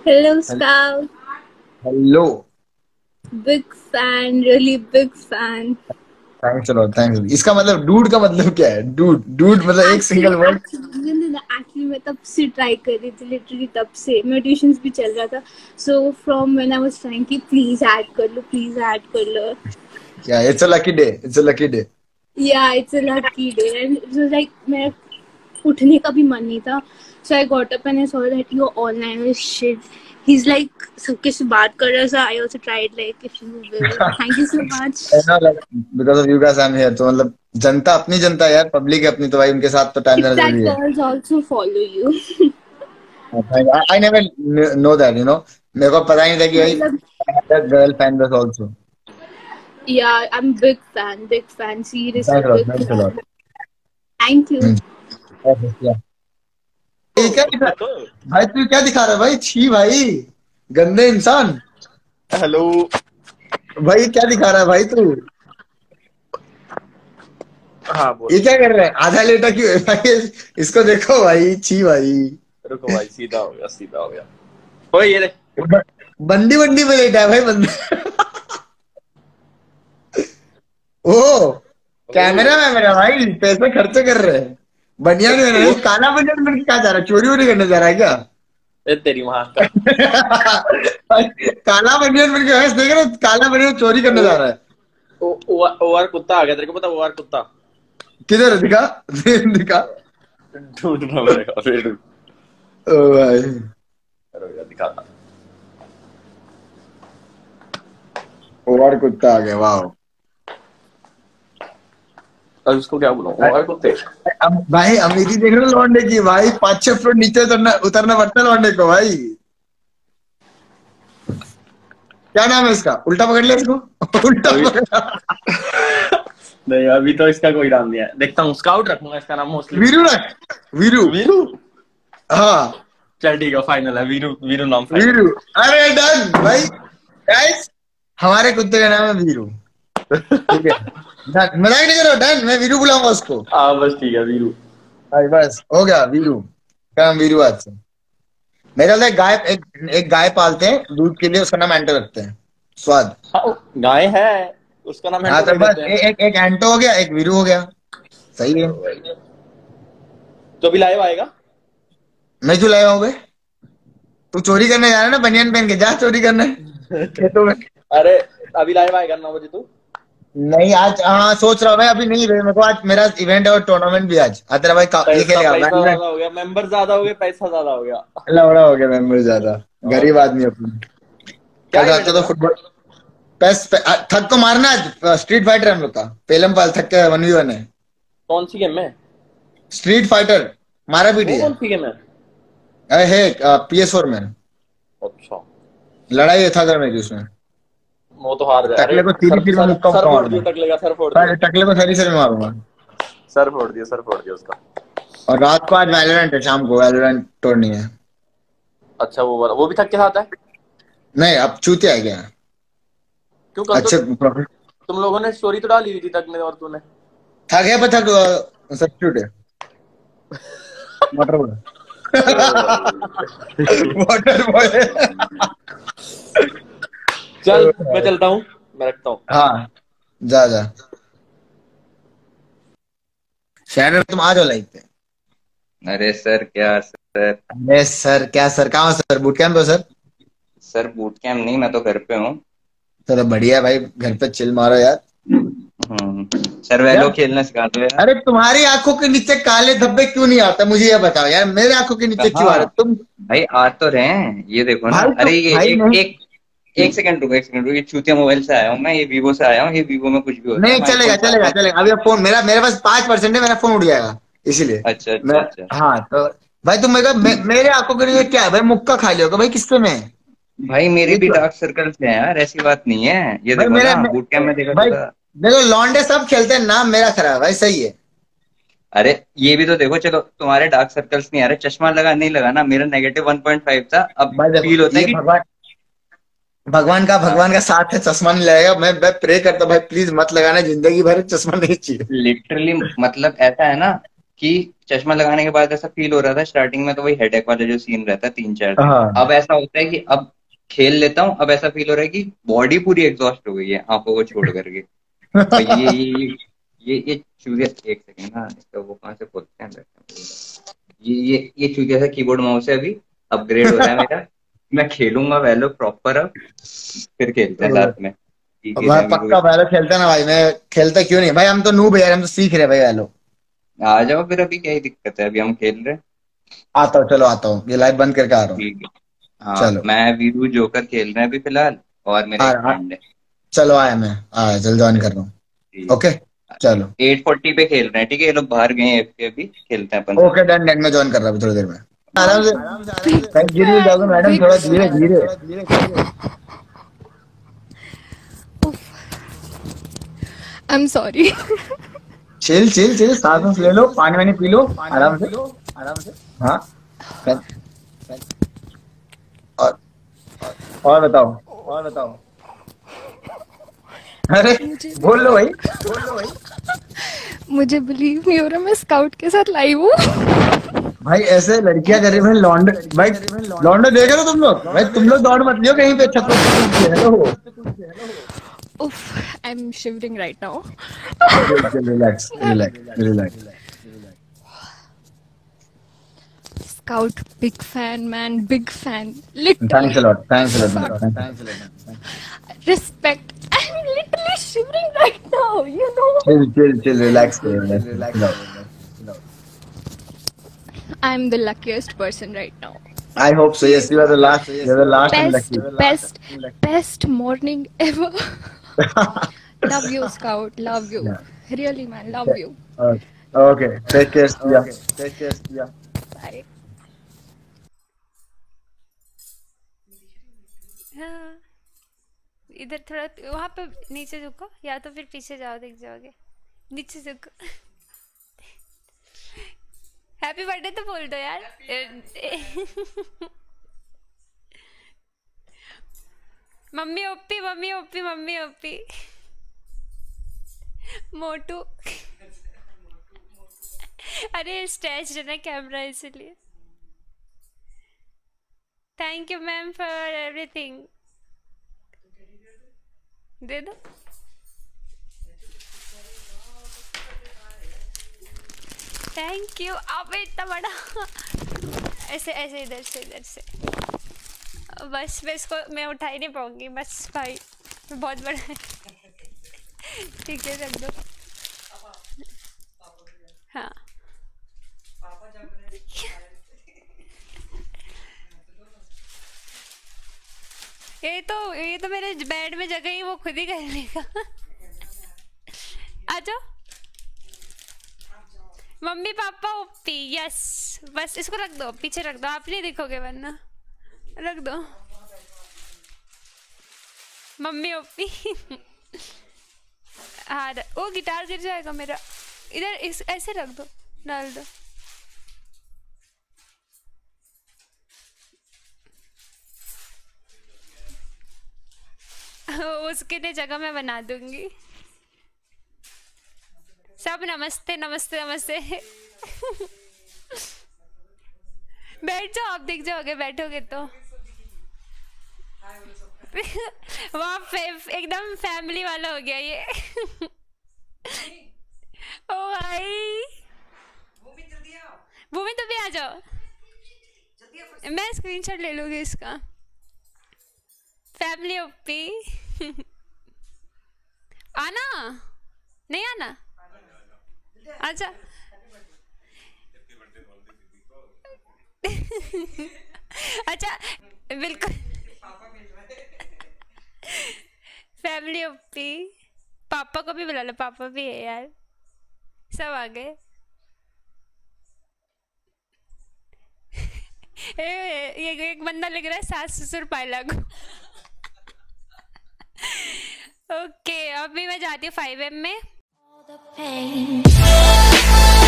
Hello, Scout. Hello. Big fan, really big fan. Thanks lot, thanks. इसका मतलब dude का मतलब क्या है? डूड डूड मतलब एक Actually, single word. actually, no, no, no, actually मैं तब से ट्राई कर रही थी, लिटरली तब से मेरा ट्यूशंस भी चल रहा था. So from when I was trying कि प्लीज ऐड कर लो, प्लीज ऐड कर लो. क्या? It's a lucky day, it's a lucky day. Yeah, it's a lucky day and it was like मेरा उठने का भी मन नहीं था. So I got up and I saw that you're online with shit. He's like सबके से बात कर रहा था. I also tried like if you will. Thank you so much. Because of you guys I am here. तो मतलब जनता अपनी जनता है यार, पब्लिक है अपनी, तो भाई उनके साथ तो टाइम If देना that जरूरी है। girls also follow you. I never know that, मेरे को पता ही नहीं था कि मतलब भाई गर्ल फैन बस also. yeah, I'm big fan, seriously big thanks a fan. Lot. Thank you. ये क्या दिखा भाई? तू क्या दिखा रहा है भाई? छी भाई, गंदे इंसान। हेलो। भाई ये क्या दिखा रहा है भाई तू? हाँ बोल। ये क्या कर रहा है? आधा लेटा क्यों है भाई? इसको देखो भाई, छी भाई। रुको भाई, सीधा हो गया, सीधा हो गया। ओए ये देख। बंडी बंडी में लेटा है भाई बंदा। ओ, कैमरा में मेरा भाई पैसे खर्चे कर रहे हैं। बनियान में नहीं, काला बनियान में क्या जा रहा है? चोरी वोरी करने जा रहा है क्या? ए तेरी माँ का। काला बनियान में क्या है? देख रहे हो? काला बनियान चोरी करने जा रहा है। ओआर कुत्ता आ गया, तेरे को पता? ओआर कुत्ता किधर है? दिखा, दिखा। ढूंढना पड़ेगा फिर। ओ भाई, रुक जा, दिखाता। और कुत्ता आ गया, वाह। अब उसको क्या बोलूं? ओआर कुत्ते। अब भाई अमीरी देख रहे हो लौंडे की? भाई 5-6 फुट नीचे उतरना उतरना पड़ता है लौंडे को भाई। क्या नाम है इसका? उल्टा पकड़ लिया इसको। उल्टा अभी पकड़ा। नहीं, अभी तो इसका कोई नाम नहीं है। देखता हूँ, स्काउट रखूंगा इसका नाम मोस्टली। वीरू रख, वीरू। वीरू। हाँ, चल ठीक है, फाइनल है वीरू। वीरू नाम फाइनल। वीरू। अरे डन भाई। गाइस, हमारे कुत्ते का नाम है वीरू। ठीक है, डन। मजाक नहीं करो, डन। मैं वीरू बुलाऊंगा उसको। हाँ बस ठीक है, वीरू। भाई बस हो गया, वीरू का नाम वीरू आज से। मेरे ख्याल से एक गाय पालते हैं दूध के लिए, उसका नाम एंटो रखते हैं। स्वाद। हाँ गाय है, उसका नाम हाँ हेंटो तो रख बस देते हैं। एक एंटो हो गया, एक वीरू हो गया। सही है। तो अभी लाइव आएगा। मैं क्यों लाया हूँ बे? तू चोरी करने जा रहा है ना बनियान पहन के? जा चोरी करने खेतों में। अरे अभी लाइव आएगा 9 बजे तू। नहीं आज, हाँ सोच रहा हूँ मैं। अभी नहीं, मेरे को आज मेरा इवेंट है और टूर्नामेंट भी आज। तेरा भाई ये पैसा खेलेगा पैसा वैलोरेंट। ज्यादा हो गया, मेंबर ज्यादा हो गए, पैसा ज्यादा हो गया। लवड़ा हो गया मेंबर ज्यादा। और गरीब क्या। आदमी अपन। क्या कल रात इवेंट को है तो तेरा? फुटबॉल थक तो मारना आज। स्ट्रीट फाइटर हम लोग का पेलम पाल थक के 1v1 है। कौन सी गेम में? स्ट्रीट फाइटर मारा पीटी वो है। कौन सी गेम है? अरे है PS4 में। अच्छा। लड़ाई है था मेरी उसमें। वो तो हार गया। अरे टकले को सीधी सर सिर में सर मुक्का सर मुक्का फोड़ मारूंगा। दिया, टकले का सर फोड़ दिया। टकले को सरी सिर में मारूंगा। सर फोड़ दिया, सर फोड़ दिया उसका। और रात को आज वैलोरेंट है, शाम को वैलोरेंट टूर्नी है। अच्छा वो वाला, वो भी थक के साथ है। नहीं, अब चूतिया है क्या? क्यों, कल तो अच्छे प्रॉफिट। तुम लोगों ने स्टोरी तो डाली हुई थी तक में, और तूने। थक है पर थक सब्स्टिट्यूट है। Water boy. ओ भाई। Water boy. चल मैं चलता हूँ, मैं रखता हूँ। हाँ, जा जा। शहर में तुम आ जाओ लाइफ पे। अरे सर क्या सर। अरे सर क्या सर? कहाँ हो सर? बूट कैंप हो सर? सर बूट कैम्प नहीं, मैं तो घर पे हूँ। चलो बढ़िया है भाई, घर पे चिल मारो यार। सर वैलो यार खेलना सिखा दो यार। अरे तुम्हारी आंखों के नीचे काले धब्बे क्यों नहीं आता? मुझे ये बताओ यार, मेरे आंखों के नीचे क्यों आ रहे कहाँ तुम? भाई, आ तो रहे हैं, ये देखो ना। भाई तो अरे ये भाई एक नहीं। एक एक सेकंड रुको, एक सेकंड रुको। ये चूतिया मोबाइल से आया हूँ मैं, ये वीवो से आया हूँ। ये वीवो में कुछ भी होता है, नहीं मैं चलेगा आईफोन से चलेगा आता हूँ। चलेगा। अभी फोन मेरा मेरे पास 5% है, मेरा फोन उड़ जाएगा इसीलिए। अच्छा अच्छा मैं, अच्छा। हाँ तो भाई तुम मेरे आंखों के नीचे क्या है भाई? मुक्का खा लियोगा भाई किससे में? भाई मेरे ये भी तो डार्क सर्कल्स हैं यार, ऐसी बात नहीं है। ये भाई देखो मेरे ना, बूट कैम्प में देखा तो भाई था। देखो लौंडे सब खेलते हैं, नाम मेरा खराब है भाई, सही है। अरे ये भी तो देखो, चलो तुम्हारे डार्क सर्कल्स नहीं आ रहे, चश्मा लगा नहीं लगा ना, मेरा -1.5 था। अब भाई देखो फील होता है ये कि भगवान का साथ है, चश्मा नहीं लगेगा। मैं प्रे करता हूँ भाई प्लीज मत लगाना, जिंदगी भर चश्मा नहीं चाहिए। लिटरली मतलब ऐसा है ना कि चश्मा लगाने के बाद ऐसा फील हो रहा था स्टार्टिंग में, तो वही हेडेक वाला जो सीन रहता है 3-4 दिन। हाँ। अब ऐसा होता है कि अब खेल लेता हूँ, अब ऐसा फील हो रहा है कि बॉडी पूरी एग्जॉस्ट हो गई है आंखों को छोड़ करके। और ये चूजे, एक सेकंड ना, तो वो कहाँ से खोलते हैं, ये चूजे से कीबोर्ड माउस है, अभी अपग्रेड हो रहा है मेरा। मैं खेलूंगा वैलो प्रॉपर, अब फिर खेलते हैं साथ में। मैं पक्का वैलो खेलता ना भाई, मैं खेलता क्यों नहीं भाई, हम तो नूब है यार, हम तो सीख रहे भाई वैलो। आ जाओ फिर, अभी क्या ही दिक्कत है, अभी हम खेल रहे हैं। आता हूँ, चलो आता हूँ, ये लाइव बंद करके आ रहा हूँ। ठीक है। हाँ, चलो मैं वीरू जोकर खेल रहे हैं अभी फिलहाल, और मेरा एक हाँ, फ्रेंड है। चलो आया, मैं आया, जल्द ज्वाइन कर रहा हूँ। ठीक है। ओके चलो 8:40 पे खेल रहे हैं, ठीक है, ये लोग बाहर गए हैं FK, अभी खेलते हैं अपन। ओके डन डन, मैं ज्वाइन कर रहा हूँ थोड़ी देर में। आराम से Big कहीं गिर भी जाओगे मैडम, big थोड़ा धीरे fan. धीरे। I'm sorry. Chill chill chill, सांस ले लो, पानी वानी पी लो आराम से। हाँ और बताओ। अरे बोल लो भाई। मुझे बिलीव नहीं हो रहा, मैं स्काउट के साथ लाइव हूँ। भाई ऐसे लड़कियां कर रही हैं लौंडे, भाई लौंडे देख रहे हो तुम लोग, भाई तुम लोग दौड़ मत लियो कहीं पे, छत पे hello. Oof, I'm shivering right now. Relax. Scout, big fan, man, big fan. Literally. Thanks a lot. Respect. I'm literally shivering right now, you know. Chill relax. I'm the luckiest person right now. I hope so. Yes, you are the last. You're the last and lucky. Best morning ever. Love you, Scout. Love you. Yeah. Really, man. Love you. Okay. Take care. Bye. हाँ, इधर थोड़ा वहाँ पे नीचे झुको, या तो फिर पीछे जाओ, दिख जाओगे। नीचे झुको। हैप्पी बर्थडे तो बोल दो यार। मम्मी ओप्पी मोटू। अरे स्ट्रेच है ना कैमरा, इसलिए। Thank you ma'am for everything. दे दो। Thank you. अब इतना बड़ा ऐसे इधर से बस मैं इसको मैं उठा ही नहीं पाऊंगी, बस भाई बहुत बड़ा है। ठीक है, रख दो। हाँ ये तो मेरे बेड में जगह ही वो खुद ही कर लेगा। आ जाओ। Mummy papa ओप्पी, yes. बस इसको रख दो, पीछे रख दो, आप नहीं दिखोगे वरना। रख दो मम्मी ओप्पी। हाँ, वो गिटार गिर जाएगा मेरा। इधर ऐसे रख दो, डाल दो। उसके लिए जगह मैं बना दूंगी। सब नमस्ते। बैठ जाओ, आप दिख जाओगे बैठोगे तो। वाह, एकदम फैमिली वाला हो गया ये। ओ भाई, भूमि तो भी आ जाओ, मैं स्क्रीनशॉट ले लूंगी इसका। Family OP. आना नहीं आना, आजा। अच्छा बिल्कुल। फैमिली ओपी, पापा को भी बुला लो, पापा भी है यार, सब आ गए। ये एक बंदा लिख रहा है सास ससुर पाए लागू। ओके, अभी मैं जाती हूँ 5M में।